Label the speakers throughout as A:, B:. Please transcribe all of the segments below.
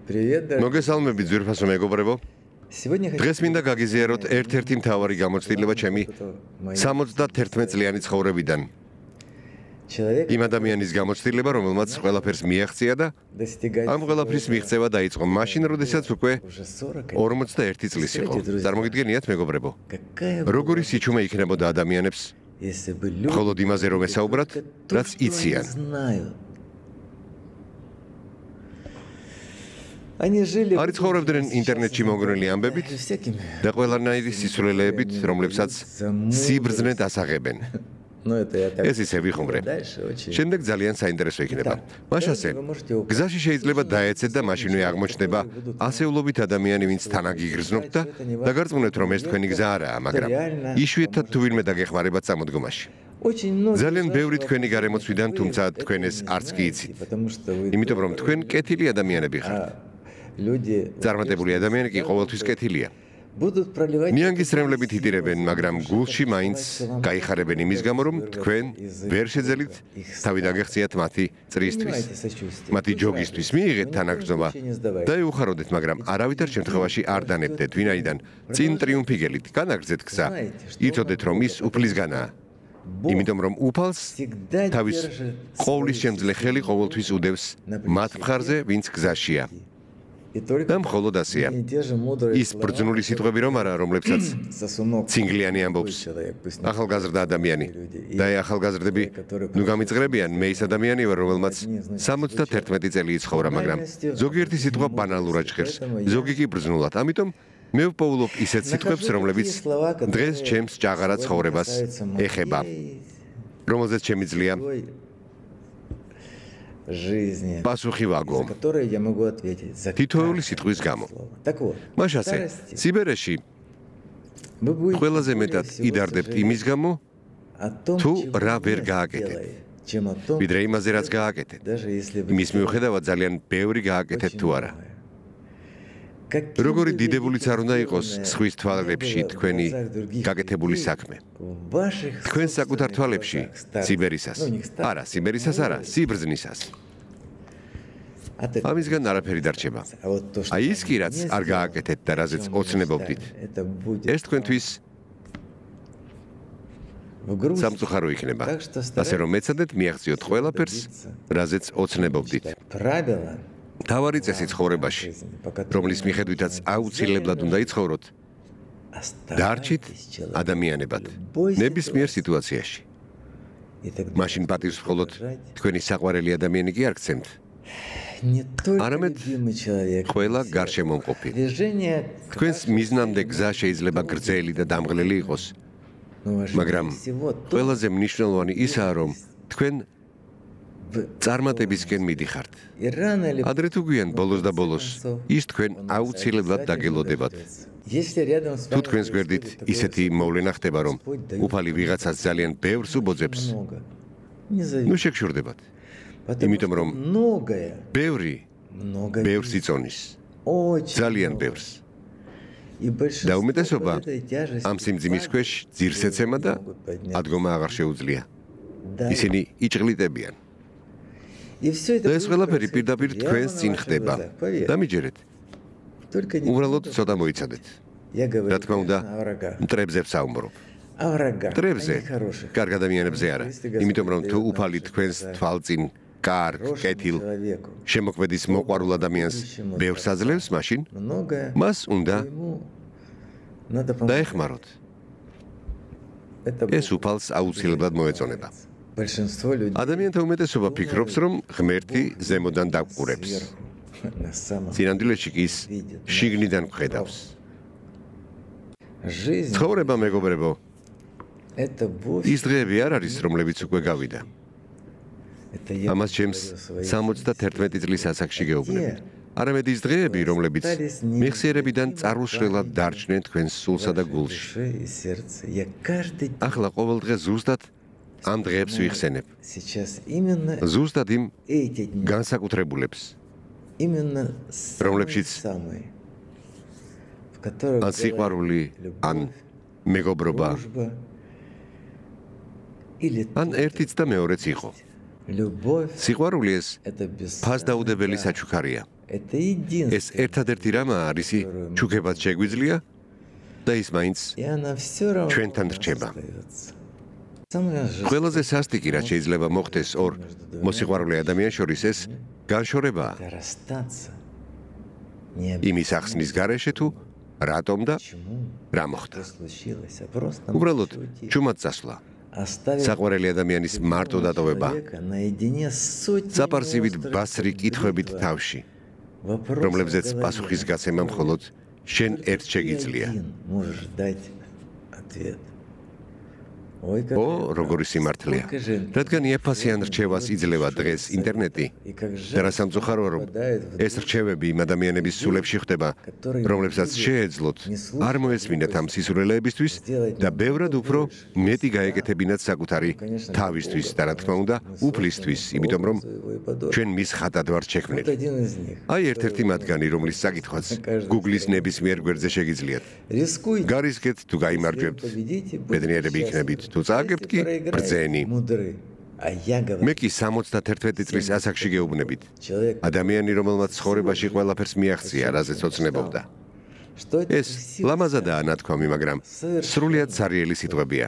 A: მოგესალმებით ძვირფასო მეგობრებო. დღეს მინდა გაგიზიაროთ ერთ-ერთი მთავარი გამოცდილება ჩემი 71 წლიანი ცხოვრებიდან. იმ ადამიანის გამოცდილება, რომელმაც ყველაფერს მიაღწია და ამ ყველაფრის მიღწევა დაიწყო მაშინ, როდესაც უკვე 41 წლის იყო. წარმოგიდგენიათ მეგობრებო, როგორი სიჩუმე იქნებოდა ადამიანებს მხოლოდ იმაზე რომ ესაუბრათ, რაც იციან. არის ცხოვრობდნენ ინტერნეტში მომგვრელი ამბებით და ყველანაირი სისულელეებით, რომლებსაც სიბრძნე დასაღებენ. ეს ისე ვიხუმრე. შემდეგ ძალიან საინტერესო იქნება. მაშასე, გზაში შეიძლება დაეცეთ და მაშინვე აღმოჩნდება ასეულობით ადამიანი, ვინც თან აგიგრძნობთ და დაგარწმუნებთ, რომ ეს თქვენი გზა არაა, მაგრამ იშვიათად თუ ვინმე დაგეხმარებათ სამოდგომაში. ძალიან ბევრი თქვენი გარემოცვიდან, თუმცა თქვენ ეს არც კი იცით. იმიტომ რომ თქვენ კეთილი ადამიანები ხართ. წარმატებული ადამიანი კი ყოველთვის კეთილია. ნიანგის რემლებით იტირებენ, მაგრამ გულში მაინც გაიხარებენ იმის გამო, რომ თქვენ ვერ შეძელით თავი დაგეხციათ მათი წრისთვის, მათი ჯოგისთვის. მიიღეთ თანაგრძნობა და ეუხაროდეთ, მაგრამ არავითარ შემთხვევაში არ დანებდეთ, ვინაიდან წინ ტრიუმფი გელით, განაგრძეთ გზა. იცოდეთ, რომ ის უფლისგანაა. იმიტომ რომ უფალს თავის ყოვლის შემძლე ხელი ყოველთვის უდევს მათ მხარზე, ვინც გზაშია. და მხოლოდ ასეა. ის ბრძნული სიტყვები რომ არა, რომლებსაც ცინგლიანი ამბობს ახალგაზრდა ადამიანი. და ახალგაზრდები ნუ გამიწყრებიან, მე ის ადამიანი ვარ, რომელმაც 71 წელი იცხოვრა, მაგრამ ზოგიერთი სიტყვა ბანალურად ჟღერს, ზოგი კი ბრძნულად. ამიტომ მე ვპოულობ ისეთ სიტყვებს, რომლებიც დღეს ჩემს ჭაღარა ცხოვრებას ეხება, რომელზეც შემიძლია პასუხი ვაგო თითოეული სიტყვის გამო. მაშასე, სიბერეში ყველაზე მეტად იდარდებთ იმის გამო, თუ რა ვერ გააკეთეთ, ვიდრე იმაზე, რაც გააკეთეთ. იმის მიუხედავად ძალიან ბევრი გააკეთეთ თუ არა. როგორი დიდებულიც არ უნდა იყოს სხვის თვალებში თქვენი გაკეთებული საქმე. თქვენ საკუთარ თვალებში სიბერისას. არა, სიბერისას არა, სიბრძნისას. ამისგან არაფერი დარჩება. აი ის კი, რაც არ გააკეთეთ და რაზეც ოცნებობდით. ეს თქვენთვის სამწუხარო იქნება. ასე რომ მეცადეთ მიაღწიოთ ყველაფერს, რაზეც ოცნებობდით. თავარი წესი ცხოვრებაში, რომლის მიხედვითაც აუცილებლად უნდა იცხოვროთ, დარჩით ადამიანებად, ნებისმიერ სიტუაციაში. მაშინ პატივს მხოლოდ თქვენი საყვარელი ადამიანი კი არ გცემთ, არამედ ყველა გარშემომყოფი. თქვენს მიზნამდე გზა შეიძლება გრძელი და დამღლელი იყოს, მაგრამ ყველაზე მნიშვნელოვანი ისაა, რომ თქვენ წარმატებისკენ მიდიხართ. ადრე თუ გვიან, ბოლოს და ბოლოს, ის თქვენ აუცილებლად დაგელოდებათ. თუ თქვენს გვერდით ისეთი მოვლენა ხდება, რომ უფალი ვიღაცას ძალიან ბევრს უბოძებს, ნუ შეგშურდებათ. იმიტომ რომ ბევრი ბევრს იწონის, ძალიან ბევრს. და უმეტესობა ამ სიმძიმის ქვეშ ძირს ეცემა და ადგომა აღარ შეუძლია. ისინი იჭղლიტებიან. და ეს ყველაფერი პირდაპირ თქვენს წინ ხდება. დამიჯერეთ. უბრალოდ ცოტა მოიცადეთ. რა თქმა უნდა, მტრებზე ვსაუბრობ. მტრებზე, კარგ ადამიანებზე არა. იმიტომ რომ თუ უფალი თქვენს თვალწინ კარგ, კეთილ, შემოქმედის მოყვარულ ადამიანს ბევრს აძლევს, მაშინ მას უნდა დაეხმაროთ. ეს უფალს აუცილებლად მოეწონება. ადამიანთა უმეტესობა ფიქრობს, რომ ღმერთი ზემოდან დაგვყურებს. სინამდვილეში კი ის შიგნიდან გვხედავს. ცხოვრება, მეგობრებო, ის დღეები არ არის, რომლებიც უკვე გავიდა. ამას ჩემს 71 წლის ასაკში გეუბნები. არამედ ის დღეები, რომლებიც მეხსიერებიდან წარუსრელად დარჩნენ თქვენს სულსა და გულში. ახლა ყოველ დღე ზუსტად ამ დღეებს ვიხსენებ. ზუსტად იმ განსაკუთრებულებს, რომლებშიც ან სიყვარული, ან მეგობრობა, ან ერთიც და მეორეც იყო. სიყვარული ეს ფასდაუდებელი საჩუქარია. ეს ერთადერთი რამაა, რისი ჩუქებაც შეგვიძლია და ის მაინც ჩვენთან რჩება. ყველაზე სასტიკი, რაც შეიძლება მოხდეს ორ მოსიყვარულე ადამიანს შორის, ეს განშორებაა. იმის ახსნის გარეშე თუ რატომ და რა მოხდა. უბრალოდ ჩუმად წასვლა. საყვარელი ადამიანის მარტო დატოვება. საპარსივით ბასრი კითხვებით თავში, რომლებზეც პასუხის გაცემა მხოლოდ შენ ერთ შეგიძლია. ო, როგორი სიმართლეა. რადგან იაფასიან რჩევას იძლევა დღეს ინტერნეტი და რა სამწუხაროა, რომ ეს რჩევები იმ ადამიანების სულებში ხდება, რომლებსაც შეეძლოთ არ მოესმინათ ამ სისულელეებისთვის და ბევრად უფრო მეტი გაეკეთებინათ საკუთარი თავისთვის და რა თქმა უნდა უფლისთვის, იმიტომ რომ ჩვენ მის ხატად ვართ შექმნილი. აი ერთ-ერთი მათგანი, რომლის საკითხვაც Google-ის ნებისმიერ გვერდზე შეგიძლიათ. გარისკეთ თუ გაიმარჯვებთ, ბედნიერები იქნებით. თუ წააგებთ კი ბრძენი. მე კი 71 წლის ასაკში გეუბნებით. ადამიანი, რომელმაც ცხოვრებაში ყველაფერს მიაღწია, რაზეც ოცნებობდა. ეს ლამაზადაა ნათქვამი, მაგრამ სრულიად სარიელი სიტყვებია.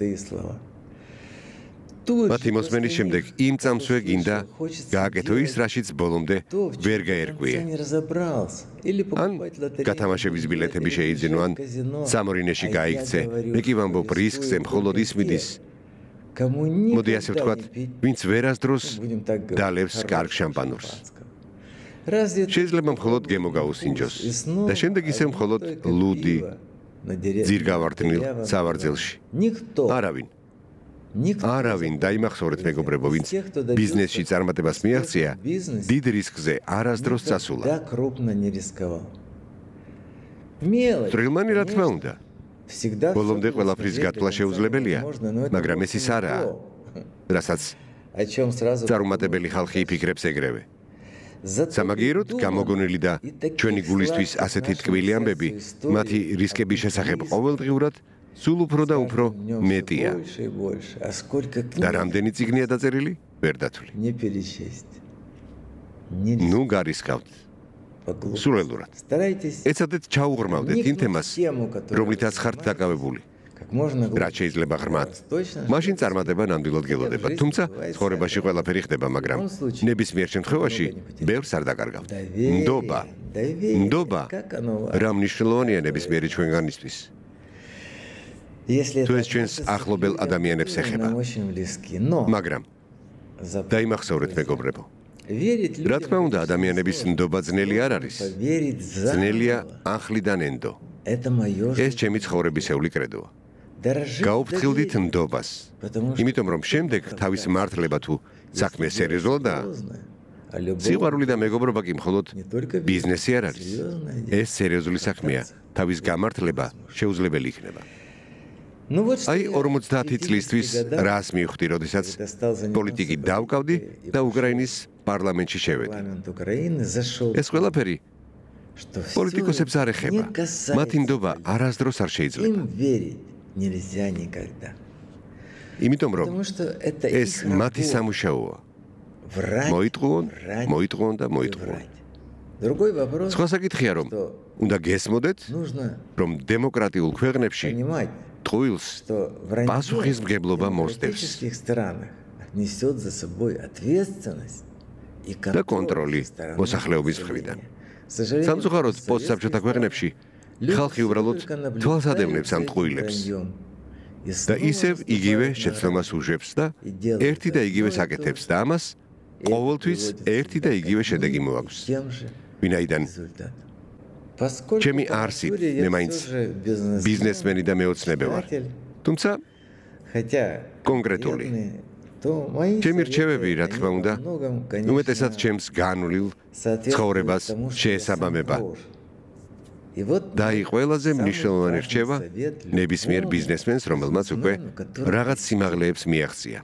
A: მათი მოსმენის შემდეგ იმ წამსვე გინდა გააკეთო ის, რაშიც ბოლომდე ვერ გაერკვია. ან გათამაშების ბილეთები შეიძინო, ან სამორინეში გაიქცე. მე კი ვამბობ, რისკზე მხოლოდ ის მიდის. მოდი ასე ვთქვათ, ვინც ვერასდროს დალევს კარგ შამპანურს. შეიძლება მხოლოდ გემო გაუსინჯოს და შემდეგ ისევ მხოლოდ ლუდი ძირგავარდნილ სავარძელში. არავინ დაიმახსოვრეთ, მეგობრებო, ვინც ბიზნესში წარმატებას მიაღწია, დიდ რისკზე არასდროს წასულა. წვრილმანი, რა თქმა უნდა, ბოლომდე ყველაფრის გათვლა შეუძლებელია, მაგრამ ეს ის არაა, რასაც წარუმატებელი ხალხი იფიქრებს ეგრევე. სამაგიეროდ გამოგონილი და ჩვენი გულისთვის ასეთი ტკბილი ამბები, მათი რისკების შესახებ ყოველდღიურად სულ უფრო და უფრო მეტია. და რამდენი წიგნია დაწერილი? ვერ დათვლი. ნუ გარისკავთ. სულელურად. ეცადეთ ჩაუღრმავდეთ იმ თემას, რომლითაც ხართ დაკავებული. რაც შეიძლება ღრმად. მაშინ წარმატება ნამდვილად გელოდება. თუმცა ცხოვრებაში ყველაფერი ხდება, მაგრამ ნებისმიერ შემთხვევაში ბევრს არ დაკარგავთ. ნდობა რა მნიშვნელოვანია ნებისმიერი ჩვენგანისთვის. თუ ეს ჩვენს ახლობელ ადამიანებს ეხება. მაგრამ დაიმახსოვრეთ, მეგობრებო. რა თქმა უნდა, ადამიანების ნდობა ძნელი არ არის. ძნელია ახლიდან ენდო. ეს ჩემი ცხოვრებისეული კრედოა. გაუფრთხილდით ნდობას. იმიტომ რომ შემდეგ თავის მართლება თუ საქმე სერიოზულადაა. სიყვარული და მეგობრობა კი მხოლოდ ბიზნესი არ არის. ეს სერიოზული საქმეა. თავის გამართლება შეუძლებელი იქნება. აი 50 წლისთვის რას მივხვდი, როდესაც პოლიტიკით დავკავდი და უკრაინის პარლამენტში შევედი. ეს ყველაფერი პოლიტიკოსებს არ ეხება. მათი ნდობა არასდროს არ შეიძლება. იმიტომ რომ ეს მათი სამუშაოა. მოიტყუონ და მოიტყუონ. სხვა საკითხია, რომ უნდა გესმოდეთ, რომ დემოკრატიულ ქვეყნებში ტყუილს პასუხისმგებლობა მოსდევს და კონტროლი მოსახლეობის მხრიდან. სამწუხაროდ, პოსტსაბჭოთა ქვეყნებში ხალხი უბრალოდ თვალს ადევნებს ამ ტყუილებს და ისევ იგივე შეცდომას უშვებს და ერთი და იგივე საკეთებს და ამას ყოველთვის ერთი და იგივე შედეგი მოაქვს. ვინაიდან ჩემი არსით მე მაინც ბიზნესმენი და მეოცნებე ვარ. თუმცა კონკრეტული. ჩემი რჩევები, რა თქმა უნდა, უმეტესად ჩემს განვლილ ცხოვრებას შეესაბამება. და აი ყველაზე მნიშვნელოვანი რჩევა ნებისმიერ ბიზნესმენს, რომელმაც უკვე რაღაც სიმაღლეებს მიაღწია.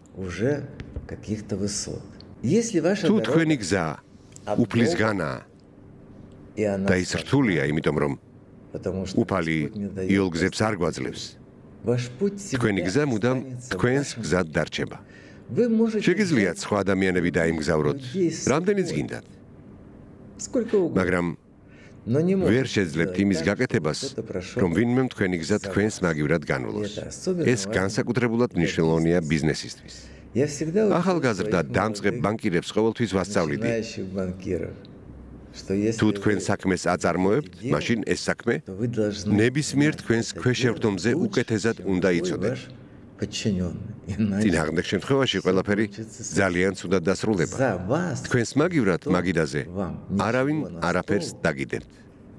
A: თუ თქვენი გზა უფლისგანაა და ის რთულია, იმიტომ რომ უფალი იოლგზებს არ გვაძლევს. თქვენი გზა მუდამ თქვენს გზად დარჩება. შეგიძლიათ სხვა ადამიანები დაიმგზავროთ, რამდენიც გინდათ. მაგრამ ვერ შეძლებთ იმის გაკეთებას, რომ ვინმე თქვენი გზა თქვენს მაგივრად განვლოს. ეს განსაკუთრებულად მნიშვნელოვანია ბიზნესისთვის. ახალგაზრდა დამწყებ ბანკირებს ყოველთვის ვასწავლიდი. თუ თქვენ საქმეს აწარმოებთ, მაშინ ეს საქმე ნებისმიერ თქვენს ქვეშევრდომზე უკეთესად უნდა იცოდეთ. წინააღმდეგ შემთხვევაში ყველაფერი ძალიან ცუდად დასრულდება. თქვენს მაგივრად მაგიდაზე არავინ არაფერს დაგიდებთ.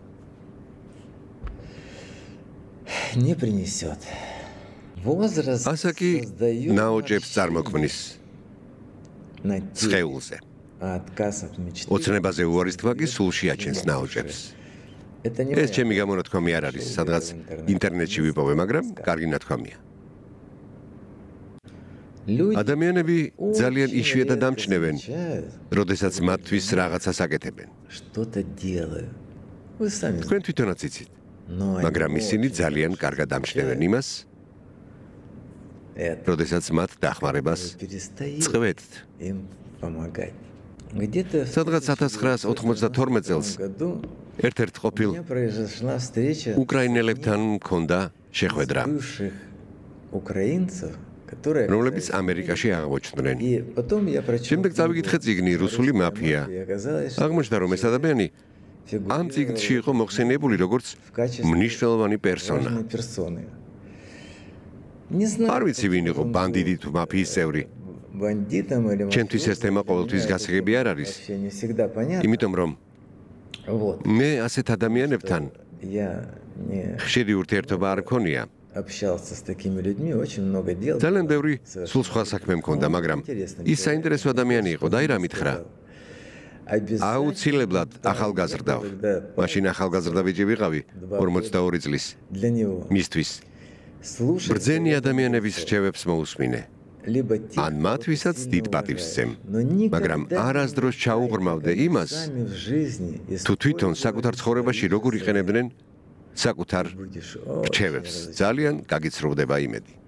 A: ასაკი ნაოჭებს წარმოქმნის სხეულზე. ოცნებაზე უარის თვლა კი სულში აჩენს ნაოჭებს. ეს ჩემი გამონათქვამი არ არის, სადღაც ინტერნეტში ვიპოვე, მაგრამ კარგი ნათქვამია. ადამიანები ძალიან იშვიათად ამჩნევენ, როდესაც მათთვის რაღაცას აკეთებენ. თქვენ თვითონაც იცით, მაგრამ ისინი ძალიან კარგად ამჩნევენ იმას, როდესაც მათ დახმარებას წყვეტთ. სადღაც 1992 წელს ერთ-ერთ ყოფილ უკრაინელებთან მქონდა შეხვედრა, რომლებიც ამერიკაში აღმოჩნდნენ. შემდეგ წავიკითხე წიგნი „რუსული მაფია“. აღმოჩნდა, რომ ეს ადამიანი ამ წიგნში იყო მოხსენიებული როგორც მნიშვნელოვანი პერსონა. არ ვიცი, ვინ იყო ბანდიტი თუ მაფიის წევრი. ჩემთვის ეს თემა ყოველთვის გასაგები არ არის. იმიტომ რომ მე ასეთ ადამიანებთან ხშირი ურთიერთობა არ მქონია. ძალიან ბევრი სულ სხვა საქმე მქონდა, მაგრამ ის საინტერესო ადამიანი იყო და აი რა მითხრა. აუცილებლად ახალგაზრდავ. მაშინ ახალგაზრდა ბიჭი ვიყავი, 42 წლის. მისთვის ბრძენი ადამიანების რჩევებს მოусმინე. ან მათვისაც დიდ პატივს სცემ, მაგრამ არასდროს ჩაუღრმავდე იმას, თუ თვითონ საკუთარ ცხოვრებაში როგორ იყენებდნენ საკუთარ რჩევებს. ძალიან გაგიცრუდება იმედი.